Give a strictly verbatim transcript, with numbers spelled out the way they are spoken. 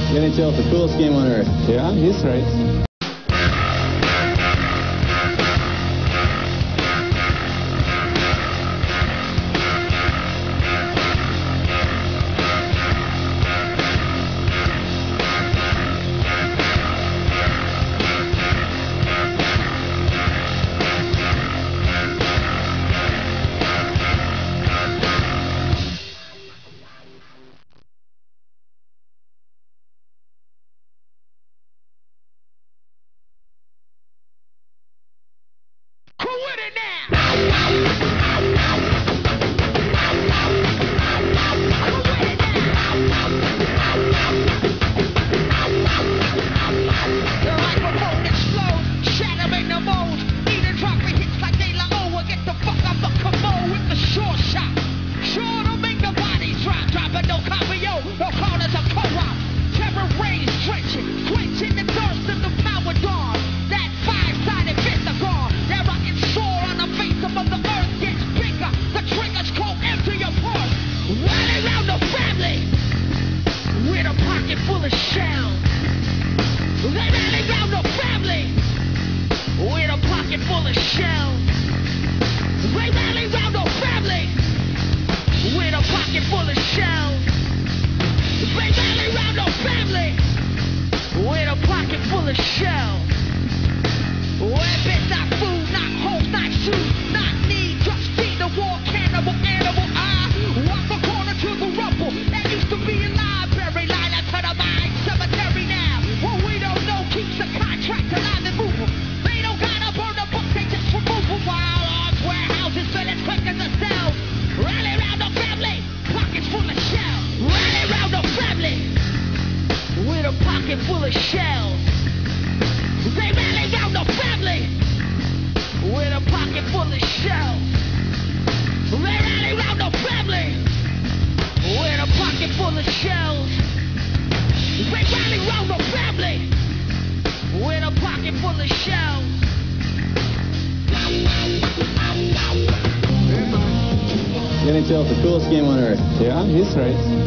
The N H L is the coolest game on earth. Yeah, he's right. Full of shells. They rally round the family with a pocket full of shells. They rally round the family with a pocket full of shells. They rally round the family with a pocket full of shells. The N H L is the coolest game on earth. Yeah, he's right.